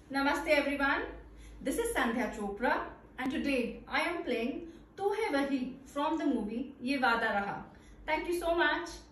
Namaste everyone. This is Sandhya Chopra and today I am playing Tu Hai Wahi from the movie Ye Wada Raha. Thank you so much.